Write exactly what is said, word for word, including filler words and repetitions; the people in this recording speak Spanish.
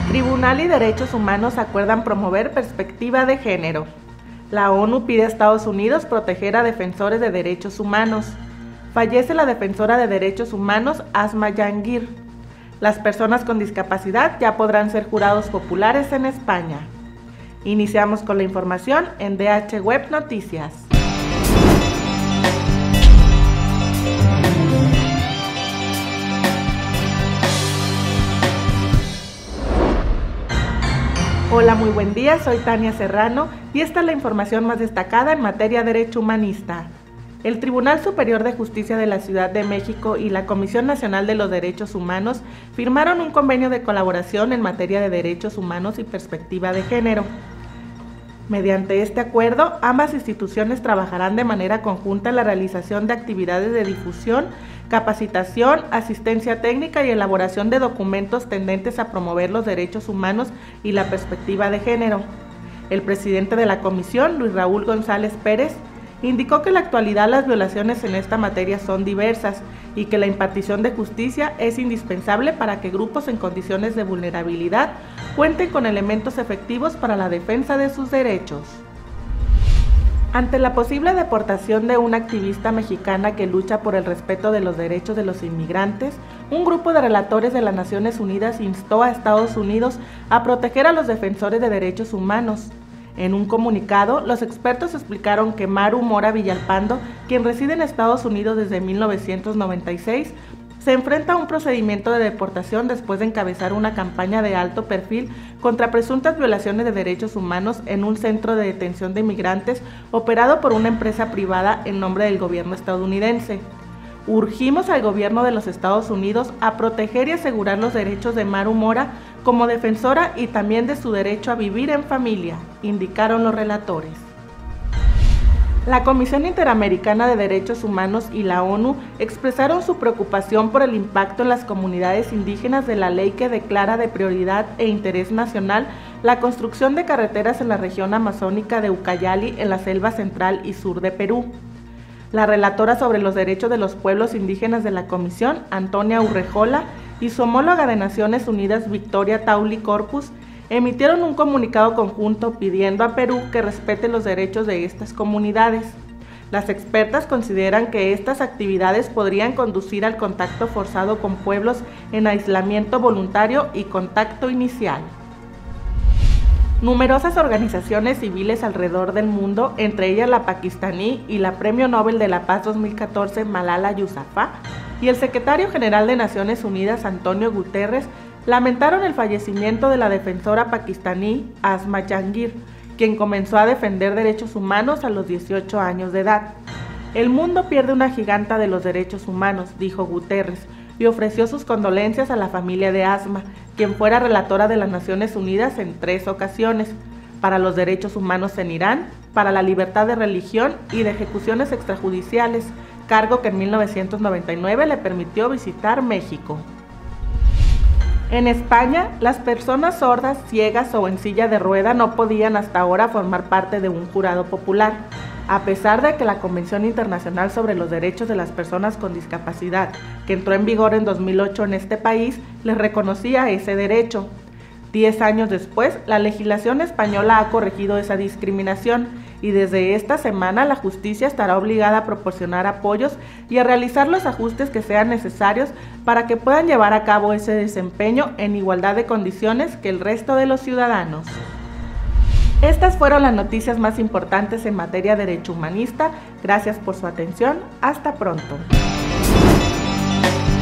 Tribunal y Derechos Humanos acuerdan promover perspectiva de género. La ONU pide a Estados Unidos proteger a defensores de derechos humanos. Fallece la defensora de derechos humanos Asma Jahangir. Las personas con discapacidad ya podrán ser jurados populares en España. Iniciamos con la información en D H Web Noticias. Hola, muy buen día, soy Tania Serrano y esta es la información más destacada en materia de derecho humanista. El Tribunal Superior de Justicia de la Ciudad de México y la Comisión Nacional de los Derechos Humanos firmaron un convenio de colaboración en materia de derechos humanos y perspectiva de género. Mediante este acuerdo, ambas instituciones trabajarán de manera conjunta en la realización de actividades de difusión, capacitación, asistencia técnica y elaboración de documentos tendentes a promover los derechos humanos y la perspectiva de género. El presidente de la comisión, Luis Raúl González Pérez, indicó que en la actualidad las violaciones en esta materia son diversas y que la impartición de justicia es indispensable para que grupos en condiciones de vulnerabilidad cuenten con elementos efectivos para la defensa de sus derechos. Ante la posible deportación de una activista mexicana que lucha por el respeto de los derechos de los inmigrantes, un grupo de relatores de las Naciones Unidas instó a Estados Unidos a proteger a los defensores de derechos humanos. En un comunicado, los expertos explicaron que Maru Mora Villalpando, quien reside en Estados Unidos desde mil novecientos noventa y seis, se enfrenta a un procedimiento de deportación después de encabezar una campaña de alto perfil contra presuntas violaciones de derechos humanos en un centro de detención de inmigrantes operado por una empresa privada en nombre del gobierno estadounidense. Urgimos al gobierno de los Estados Unidos a proteger y asegurar los derechos de Maru Mora como defensora y también de su derecho a vivir en familia, indicaron los relatores. La Comisión Interamericana de Derechos Humanos y la ONU expresaron su preocupación por el impacto en las comunidades indígenas de la ley que declara de prioridad e interés nacional la construcción de carreteras en la región amazónica de Ucayali en la selva central y sur de Perú. La relatora sobre los derechos de los pueblos indígenas de la Comisión, Antonia Urrejola, y su homóloga de Naciones Unidas, Victoria Tauli Corpus, emitieron un comunicado conjunto pidiendo a Perú que respete los derechos de estas comunidades. Las expertas consideran que estas actividades podrían conducir al contacto forzado con pueblos en aislamiento voluntario y contacto inicial. Numerosas organizaciones civiles alrededor del mundo, entre ellas la pakistaní y la Premio Nobel de la Paz dos mil catorce Malala Yousafzai, y el secretario general de Naciones Unidas Antonio Guterres, lamentaron el fallecimiento de la defensora pakistaní Asma Jahangir, quien comenzó a defender derechos humanos a los dieciocho años de edad. El mundo pierde una giganta de los derechos humanos, dijo Guterres, y ofreció sus condolencias a la familia de Asma, quien fuera relatora de las Naciones Unidas en tres ocasiones, para los derechos humanos en Irán, para la libertad de religión y de ejecuciones extrajudiciales, cargo que en mil novecientos noventa y nueve le permitió visitar México. En España, las personas sordas, ciegas o en silla de rueda no podían hasta ahora formar parte de un jurado popular, a pesar de que la Convención Internacional sobre los Derechos de las Personas con Discapacidad, que entró en vigor en dos mil ocho en este país, les reconocía ese derecho. Diez años después, la legislación española ha corregido esa discriminación y desde esta semana la justicia estará obligada a proporcionar apoyos y a realizar los ajustes que sean necesarios para que puedan llevar a cabo ese desempeño en igualdad de condiciones que el resto de los ciudadanos. Estas fueron las noticias más importantes en materia de derecho humanista. Gracias por su atención. Hasta pronto.